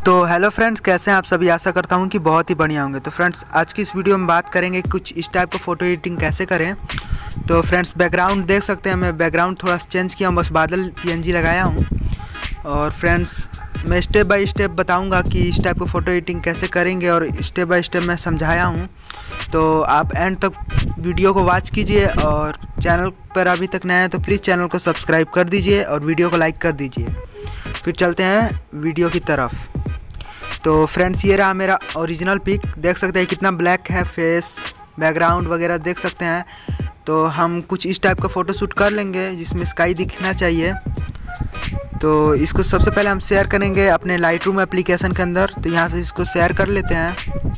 तो hello friends, कैसे हैं आप सभी। आशा करता हूं कि बहुत ही बढ़िया होंगे। तो फ्रेंड्स, आज की इस वीडियो में बात करेंगे कुछ इस टाइप का फ़ोटो एडिटिंग कैसे करें। तो फ्रेंड्स, बैकग्राउंड देख सकते हैं, मैं बैकग्राउंड थोड़ा चेंज किया हूँ, बस बादल पीएनजी लगाया हूँ। और फ्रेंड्स, मैं स्टेप बाय स्टेप बताऊंगा कि इस टाइप का फ़ोटो एडिटिंग कैसे करेंगे, और स्टेप बाय स्टेप मैं समझाया हूँ। तो आप एंड तक वीडियो को वॉच कीजिए, और चैनल पर अभी तक नए हैं तो प्लीज़ चैनल को सब्सक्राइब कर दीजिए और वीडियो को लाइक कर दीजिए। फिर चलते हैं वीडियो की तरफ। तो फ्रेंड्स, ये रहा मेरा ओरिजिनल पिक। देख सकते हैं कितना ब्लैक है फेस, बैकग्राउंड वगैरह देख सकते हैं। तो हम कुछ इस टाइप का फ़ोटो शूट कर लेंगे जिसमें स्काई दिखना चाहिए। तो इसको सबसे पहले हम शेयर करेंगे अपने लाइटरूम एप्लीकेशन के अंदर। तो यहाँ से इसको शेयर कर लेते हैं।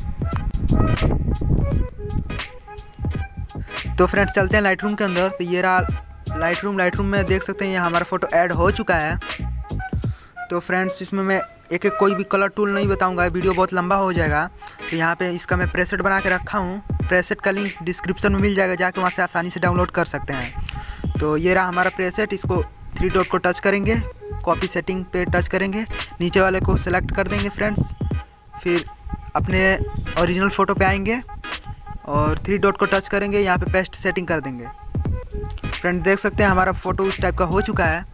तो फ्रेंड्स, चलते हैं लाइटरूम के अंदर। तो ये रहा लाइटरूम में देख सकते हैं ये हमारा फ़ोटो ऐड हो चुका है। तो फ्रेंड्स, इसमें मैं एक कोई भी कलर टूल नहीं बताऊंगा, वीडियो बहुत लंबा हो जाएगा। तो यहाँ पे इसका मैं प्रेसेट बना के रखा हूँ। प्रेसेट का लिंक डिस्क्रिप्शन में मिल जाएगा, जाके वहाँ से आसानी से डाउनलोड कर सकते हैं। तो ये रहा हमारा प्रेसेट। इसको 3 डॉट को टच करेंगे, कॉपी सेटिंग पे टच करेंगे, नीचे वाले को सिलेक्ट कर देंगे फ्रेंड्स। फिर अपने ओरिजिनल फ़ोटो पे आएंगे और 3 डॉट को टच करेंगे, यहाँ पे पेस्ट सेटिंग कर देंगे। फ्रेंड, देख सकते हैं हमारा फ़ोटो उस टाइप का हो चुका है।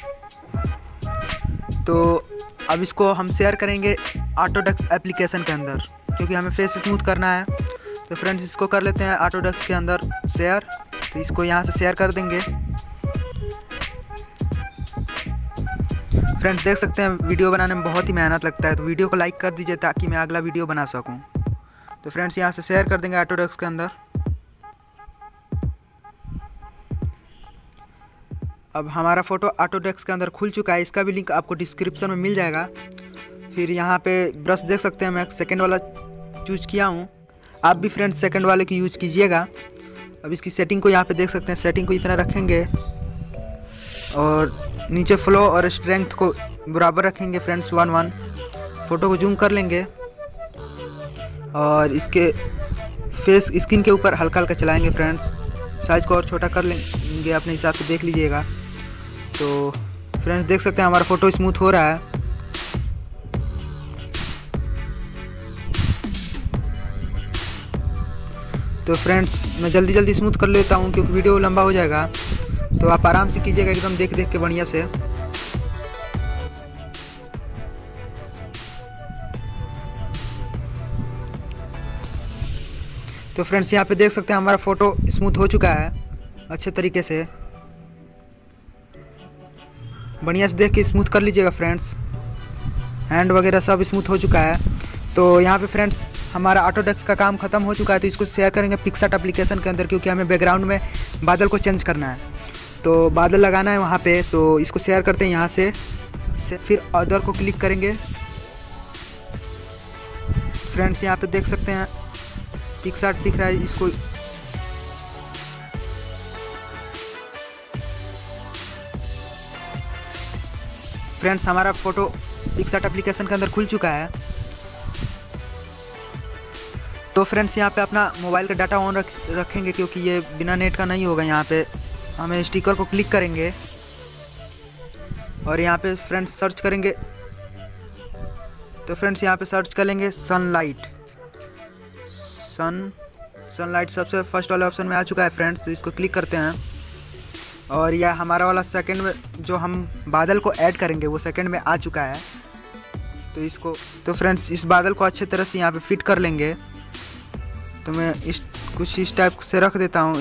तो अब इसको हम शेयर करेंगे ऑटोडेस्क एप्लीकेशन के अंदर, क्योंकि हमें फेस स्मूथ करना है। तो फ्रेंड्स, इसको कर लेते हैं ऑटोडेस्क के अंदर शेयर। तो इसको यहाँ से शेयर कर देंगे। फ्रेंड्स, देख सकते हैं वीडियो बनाने में बहुत ही मेहनत लगता है, तो वीडियो को लाइक कर दीजिए ताकि मैं अगला वीडियो बना सकूँ। तो फ्रेंड्स, यहाँ से शेयर कर देंगे ऑटोडेस्क के अंदर। अब हमारा फ़ोटो ऑटोडेस्क के अंदर खुल चुका है। इसका भी लिंक आपको डिस्क्रिप्शन में मिल जाएगा। फिर यहाँ पे ब्रश देख सकते हैं, मैं सेकंड वाला चूज किया हूँ। आप भी फ्रेंड्स सेकंड वाले की यूज कीजिएगा। अब इसकी सेटिंग को यहाँ पे देख सकते हैं, सेटिंग को इतना रखेंगे और नीचे फ्लो और स्ट्रेंथ को बराबर रखेंगे फ्रेंड्स 1:1। फ़ोटो को जूम कर लेंगे और इसके फेस स्किन के ऊपर हल्का हल्का चलाएँगे फ्रेंड्स। साइज़ को और छोटा कर लेंगे, अपने हिसाब से देख लीजिएगा। तो फ्रेंड्स, देख सकते हैं हमारा फ़ोटो स्मूथ हो रहा है। तो फ्रेंड्स, मैं जल्दी स्मूथ कर लेता हूँ क्योंकि वीडियो लंबा हो जाएगा। तो आप आराम से कीजिएगा, एकदम देख के बढ़िया से। तो फ्रेंड्स, यहाँ पे देख सकते हैं हमारा फ़ोटो स्मूथ हो चुका है अच्छे तरीके से। बढ़िया से देख के स्मूथ कर लीजिएगा फ्रेंड्स। हैंड वगैरह सब स्मूथ हो चुका है। तो यहाँ पे फ्रेंड्स, हमारा ऑटोडेस्क का काम ख़त्म हो चुका है। तो इसको शेयर करेंगे पिक्सआर्ट एप्लीकेशन के अंदर, क्योंकि हमें बैकग्राउंड में बादल को चेंज करना है। तो बादल लगाना है वहाँ पे। तो इसको शेयर करते हैं यहाँ से। फिर अदर को क्लिक करेंगे। फ्रेंड्स, यहाँ पे देख सकते हैं पिक्सआर्ट दिख रहा है। इसको फ्रेंड्स, हमारा फ़ोटो पिक्सआर्ट एप्लीकेशन के अंदर खुल चुका है। तो फ्रेंड्स, यहाँ पे अपना मोबाइल का डाटा ऑन रखेंगे, क्योंकि ये बिना नेट का नहीं होगा। यहाँ पे हमें स्टिकर को क्लिक करेंगे और यहाँ पे फ्रेंड्स सर्च करेंगे। तो फ्रेंड्स, यहाँ पे सर्च कर लेंगे सनलाइट। सनलाइट सबसे फर्स्ट वाले ऑप्शन में आ चुका है फ्रेंड्स। तो इसको क्लिक करते हैं और यह हमारा वाला सेकंड में जो हम बादल को ऐड करेंगे वो सेकंड में आ चुका है। तो फ्रेंड्स, इस बादल को अच्छे तरह से यहाँ पे फिट कर लेंगे। तो मैं कुछ इस टाइप से रख देता हूँ।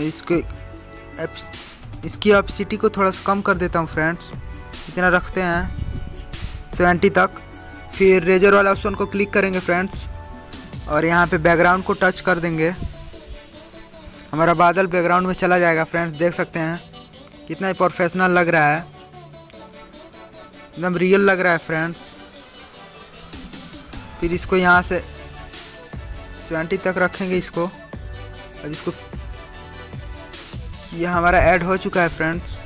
इसकी ऑपेसिटी को थोड़ा सा कम कर देता हूँ फ्रेंड्स। इतना रखते हैं 70 तक। फिर रेजर वाला ऑप्शन को क्लिक करेंगे फ्रेंड्स और यहाँ पे बैकग्राउंड को टच कर देंगे। हमारा बादल बैकग्राउंड में चला जाएगा फ्रेंड्स। देख सकते हैं कितना ही प्रोफेशनल लग रहा है, एकदम रियल लग रहा है फ्रेंड्स। फिर इसको यहाँ से 70 तक रखेंगे इसको। अब इसको, यह हमारा ऐड हो चुका है फ्रेंड्स।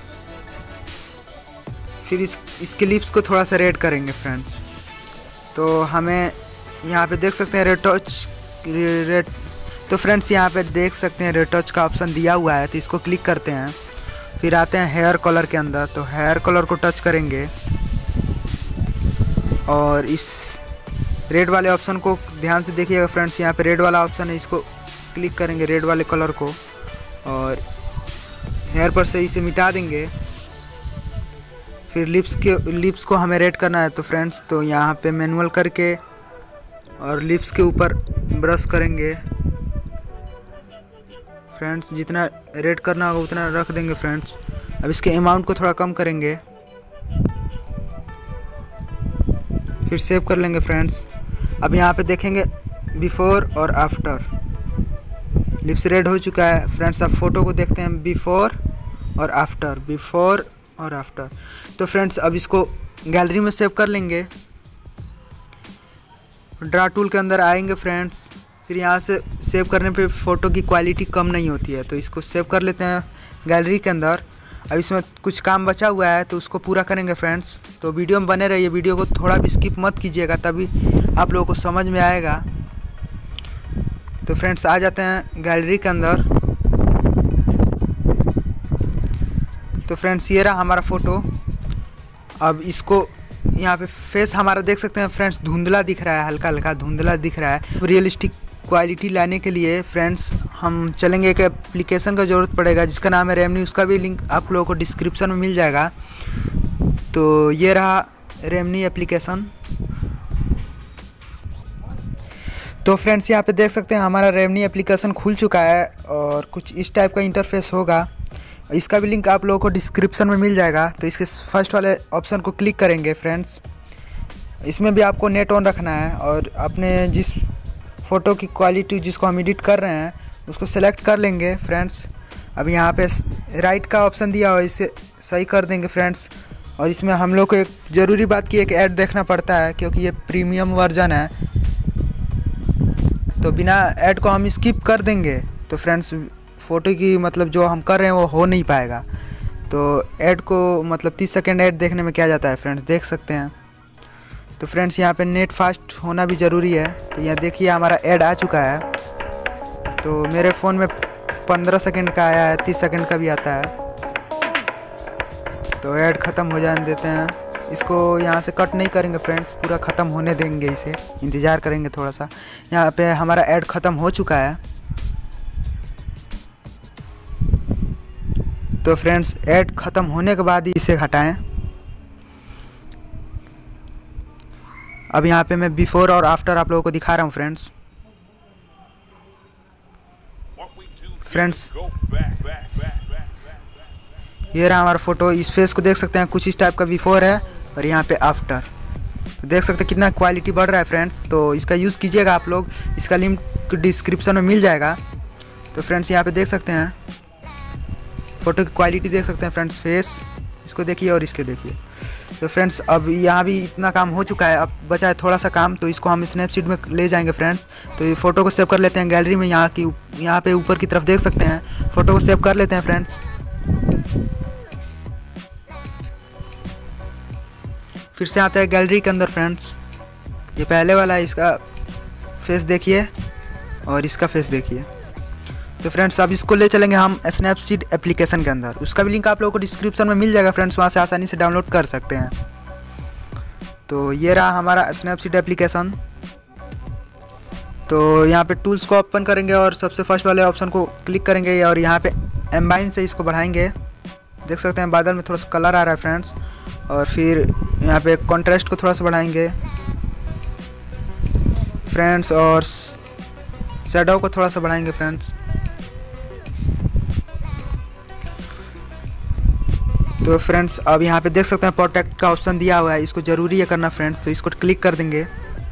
फिर इसके लिप्स को थोड़ा सा रेड करेंगे फ्रेंड्स। तो हमें यहाँ पे देख सकते हैं रेड। तो फ्रेंड्स, यहाँ पे देख सकते हैं रेड का ऑप्शन दिया हुआ है। तो इसको क्लिक करते हैं। फिर आते हैं हेयर कलर के अंदर। तो हेयर कलर को टच करेंगे और रेड वाले ऑप्शन को ध्यान से देखिएगा फ्रेंड्स। यहाँ पे रेड वाला ऑप्शन है, इसको क्लिक करेंगे रेड वाले कलर को और हेयर पर से इसे मिटा देंगे। फिर लिप्स को हमें रेड करना है तो फ्रेंड्स, तो यहाँ पे मैनुअल करके और लिप्स के ऊपर ब्रश करेंगे फ्रेंड्स। जितना रेड करना होगा उतना रख देंगे फ्रेंड्स। अब इसके अमाउंट को थोड़ा कम करेंगे, फिर सेव कर लेंगे फ्रेंड्स। अब यहाँ पे देखेंगे बिफोर और आफ्टर, लिप्स रेड हो चुका है फ्रेंड्स। अब फोटो को देखते हैं बिफोर और आफ्टर, बिफोर और आफ्टर। तो फ्रेंड्स अब इसको गैलरी में सेव कर लेंगे। ड्रा टूल के अंदर आएंगे फ्रेंड्स। फिर यहाँ से सेव करने पे फ़ोटो की क्वालिटी कम नहीं होती है, तो इसको सेव कर लेते हैं गैलरी के अंदर। अब इसमें कुछ काम बचा हुआ है तो उसको पूरा करेंगे फ्रेंड्स। तो वीडियो में बने रहिए, वीडियो को थोड़ा भी स्किप मत कीजिएगा, तभी आप लोगों को समझ में आएगा। तो फ्रेंड्स आ जाते हैं गैलरी के अंदर। तो फ्रेंड्स ये रहा हमारा फ़ोटो। अब इसको यहाँ पे फेस हमारा देख सकते हैं फ्रेंड्स, धुंधला दिख रहा है, हल्का हल्का धुंधला दिख रहा है। रियलिस्टिक क्वालिटी लाने के लिए फ्रेंड्स हम चलेंगे, एक एप्लीकेशन का ज़रूरत पड़ेगा जिसका नाम है रेमनी। उसका भी लिंक आप लोगों को डिस्क्रिप्शन में मिल जाएगा। तो ये रहा रेमनी एप्लीकेशन। तो फ्रेंड्स यहाँ पे देख सकते हैं हमारा रेमनी एप्लीकेशन खुल चुका है और कुछ इस टाइप का इंटरफेस होगा। इसका भी लिंक आप लोगों को डिस्क्रिप्शन में मिल जाएगा। तो इसके फर्स्ट वाले ऑप्शन को क्लिक करेंगे फ्रेंड्स। इसमें भी आपको नेट ऑन रखना है और अपने जिस फ़ोटो की क्वालिटी जिसको हम एडिट कर रहे हैं उसको सेलेक्ट कर लेंगे फ्रेंड्स। अब यहाँ पे राइट का ऑप्शन दिया हुआ, इसे सही कर देंगे फ्रेंड्स। और इसमें हम लोग को एक ज़रूरी बात की एक ऐड देखना पड़ता है, क्योंकि ये प्रीमियम वर्जन है, तो बिना ऐड को हम स्किप कर देंगे तो फ्रेंड्स फ़ोटो की मतलब जो हम कर रहे हैं वो हो नहीं पाएगा। तो ऐड को मतलब 30 सेकेंड ऐड देखने में क्या जाता है फ्रेंड्स, देख सकते हैं। तो फ्रेंड्स यहाँ पे नेट फास्ट होना भी ज़रूरी है। तो यहाँ देखिए हमारा ऐड आ चुका है। तो मेरे फ़ोन में 15 सेकेंड का आया है, 30 सेकेंड का भी आता है। तो ऐड ख़त्म हो जाने देते हैं इसको। यहाँ से कट नहीं करेंगे फ्रेंड्स, पूरा ख़त्म होने देंगे, इसे इंतज़ार करेंगे थोड़ा सा। यहाँ पे हमारा ऐड ख़त्म हो चुका है। तो फ्रेंड्स ऐड ख़त्म होने के बाद ही इसे हटाएं। अब यहाँ पे मैं बिफोर और आफ्टर आप लोगों को दिखा रहा हूँ फ्रेंड्स। ये रहा हमारा फ़ोटो। इस फेस को देख सकते हैं, कुछ इस टाइप का बिफोर है और यहाँ पे आफ्टर। तो देख सकते हैं कितना क्वालिटी बढ़ रहा है फ्रेंड्स। तो इसका यूज़ कीजिएगा आप लोग, इसका लिंक डिस्क्रिप्शन में मिल जाएगा। तो फ्रेंड्स यहाँ पे देख सकते हैं फ़ोटो की क्वालिटी देख सकते हैं फ्रेंड्स। फेस इसको देखिए और इसके देखिए। तो फ्रेंड्स अब यहाँ भी इतना काम हो चुका है, अब बचा है थोड़ा सा काम। तो इसको हम स्नैपसीड में ले जाएंगे फ्रेंड्स। तो ये फ़ोटो को सेव कर लेते हैं गैलरी में। यहाँ पे ऊपर की तरफ देख सकते हैं, फ़ोटो को सेव कर लेते हैं फ्रेंड्स। फिर से आता है गैलरी के अंदर फ्रेंड्स। ये पहले वाला है, इसका फेस देखिए और इसका फेस देखिए। तो फ्रेंड्स अब इसको ले चलेंगे हम स्नैपसीड एप्लीकेशन के अंदर। उसका भी लिंक आप लोगों को डिस्क्रिप्शन में मिल जाएगा फ्रेंड्स, वहाँ से आसानी से डाउनलोड कर सकते हैं। तो ये रहा हमारा स्नैपसीड एप्लीकेशन। तो यहाँ पे टूल्स को ओपन करेंगे और सबसे फर्स्ट वाले ऑप्शन को क्लिक करेंगे और यहाँ पे एम्बाइन से इसको बढ़ाएंगे। देख सकते हैं बादल में थोड़ा सा कलर आ रहा है फ्रेंड्स। और फिर यहाँ पे कॉन्ट्रास्ट को थोड़ा सा बढ़ाएंगे फ्रेंड्स, और शैडो को थोड़ा सा बढ़ाएंगे फ्रेंड्स। तो फ्रेंड्स अब यहाँ पे देख सकते हैं प्रोटेक्ट का ऑप्शन दिया हुआ है, इसको ज़रूरी है करना फ्रेंड्स। तो इसको क्लिक कर देंगे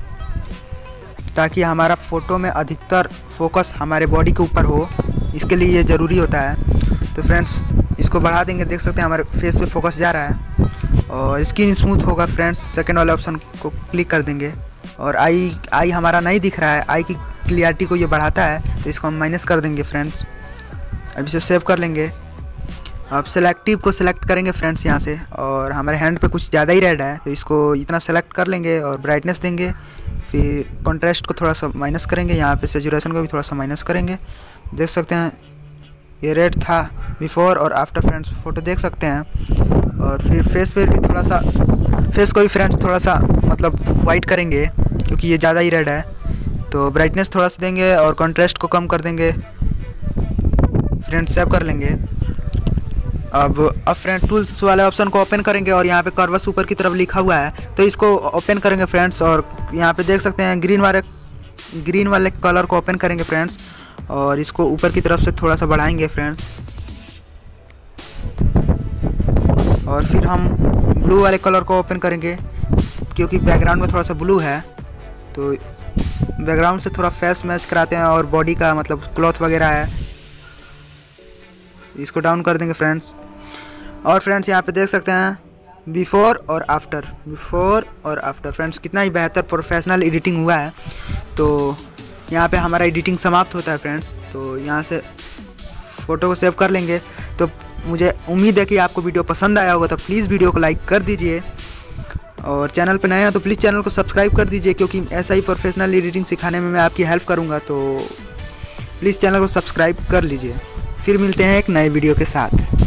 ताकि हमारा फ़ोटो में अधिकतर फोकस हमारे बॉडी के ऊपर हो, इसके लिए ये ज़रूरी होता है। तो फ्रेंड्स इसको बढ़ा देंगे, देख सकते हैं हमारे फेस पे फोकस जा रहा है। और स्किन स्मूथ होगा फ्रेंड्स, सेकेंड वाले ऑप्शन को क्लिक कर देंगे। और आई हमारा नहीं दिख रहा है, आई की क्लियरिटी को ये बढ़ाता है, तो इसको हम माइनस कर देंगे फ्रेंड्स। अब इसे सेव कर लेंगे। अब सेलेक्टिव को सिलेक्ट करेंगे फ्रेंड्स यहाँ से, और हमारे हैंड पे कुछ ज़्यादा ही रेड है तो इसको इतना सेलेक्ट कर लेंगे और ब्राइटनेस देंगे। फिर कॉन्ट्रास्ट को थोड़ा सा माइनस करेंगे, यहाँ पे सैचुरेशन को भी थोड़ा सा माइनस करेंगे। देख सकते हैं ये रेड था बिफोर और आफ्टर फ्रेंड्स, फ़ोटो देख सकते हैं। और फिर फेस पे भी थोड़ा सा, फेस को भी फ्रेंड्स थोड़ा सा मतलब वाइट करेंगे क्योंकि ये ज़्यादा ही रेड है। तो ब्राइटनेस थोड़ा सा देंगे और कॉन्ट्रास्ट को कम कर देंगे। फ्रेंड्स सेव कर लेंगे। अब फ्रेंड्स टूल्स वाले ऑप्शन को ओपन करेंगे और यहाँ पे कर्वस ऊपर की तरफ लिखा हुआ है, तो इसको ओपन करेंगे फ्रेंड्स। और यहाँ पे देख सकते हैं ग्रीन वाले कलर को ओपन करेंगे फ्रेंड्स, और इसको ऊपर की तरफ से थोड़ा सा बढ़ाएंगे फ्रेंड्स। और फिर हम ब्लू वाले कलर को ओपन करेंगे, क्योंकि बैकग्राउंड में थोड़ा सा ब्लू है, तो बैकग्राउंड से थोड़ा फेस मैच कराते हैं और बॉडी का मतलब क्लॉथ वगैरह है, इसको डाउन कर देंगे फ्रेंड्स। और फ्रेंड्स यहाँ पे देख सकते हैं बिफोर और आफ्टर फ्रेंड्स, कितना ही बेहतर प्रोफेशनल एडिटिंग हुआ है। तो यहाँ पे हमारा एडिटिंग समाप्त होता है फ्रेंड्स। तो यहाँ से फ़ोटो को सेव कर लेंगे। तो मुझे उम्मीद है कि आपको वीडियो पसंद आया होगा, तो प्लीज़ वीडियो को लाइक कर दीजिए, और चैनल पर नए हैं तो प्लीज़ चैनल को सब्सक्राइब कर दीजिए, क्योंकि ऐसा ही प्रोफेशनल एडिटिंग सिखाने में मैं आपकी हेल्प करूँगा। तो प्लीज़ चैनल को सब्सक्राइब कर लीजिए। फिर मिलते हैं एक नए वीडियो के साथ।